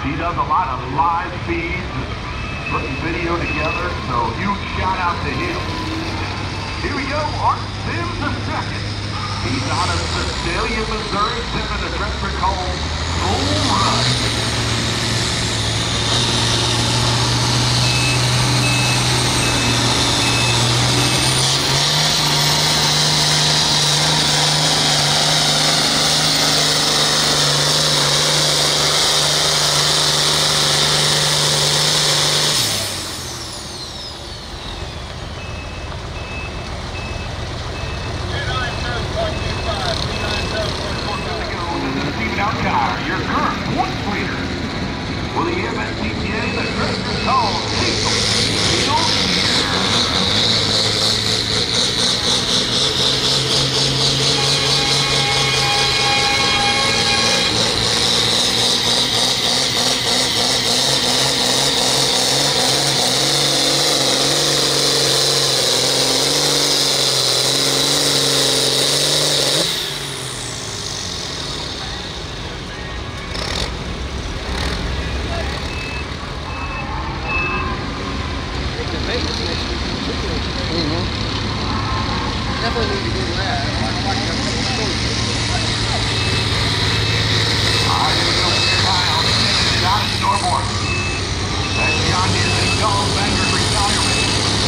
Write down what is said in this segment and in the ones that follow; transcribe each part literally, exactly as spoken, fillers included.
He does a lot of live feeds, putting video together, so huge shout out to him. Here we go, Art Sims the second. He's out of Cecilia, Missouri, sipping a tractor called Bull Run. Your current points leader. Will the M S T P A, the tractor called Diesel. Definitely need to do that. I'm watching a couple of stories. Alright, here we go. Kyle sending it out of Stormborn. That's John Disney, Dog Banger retirement.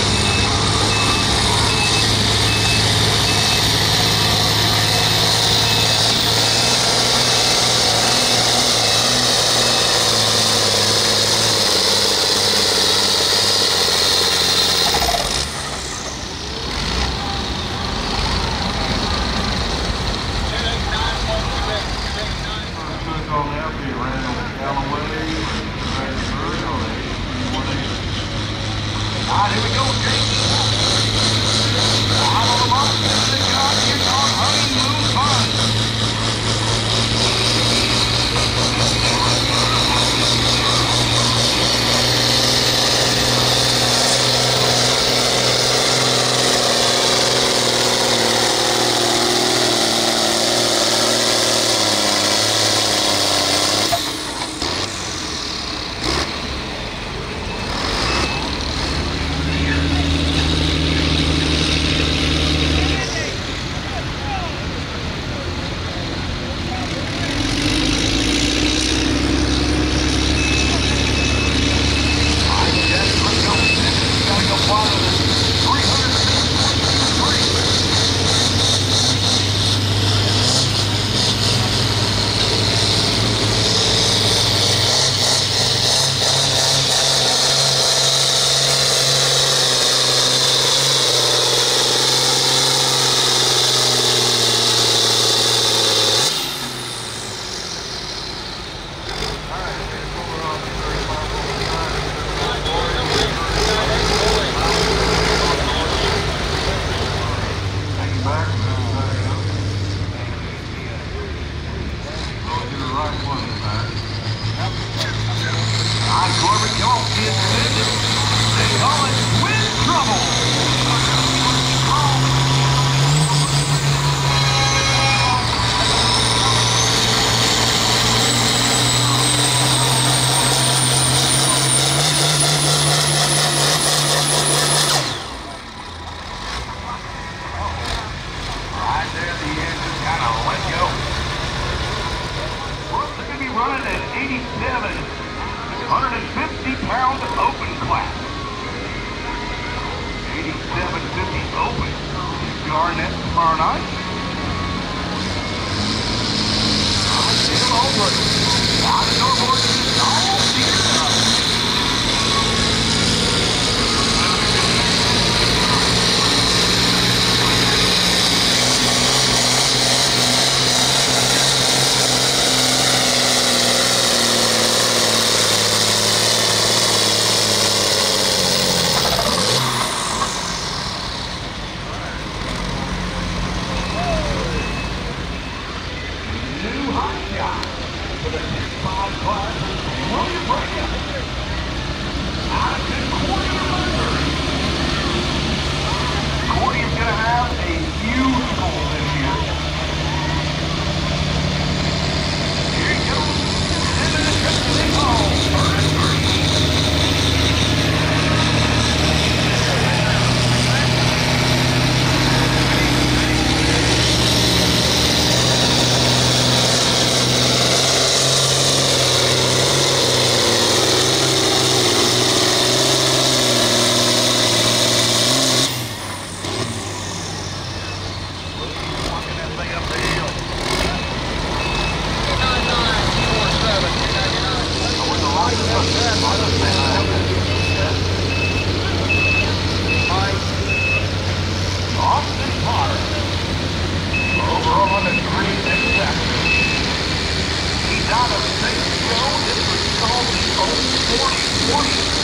Ah, here we go, Jason. Out on the box, the gun, here's our honeymoon fun. Running at eighty-seven, one hundred fifty pound open class. eighty-seven fifty open. Garnett tomorrow night. I'll get him over it. Out of Norwood, all season. forty, twenty.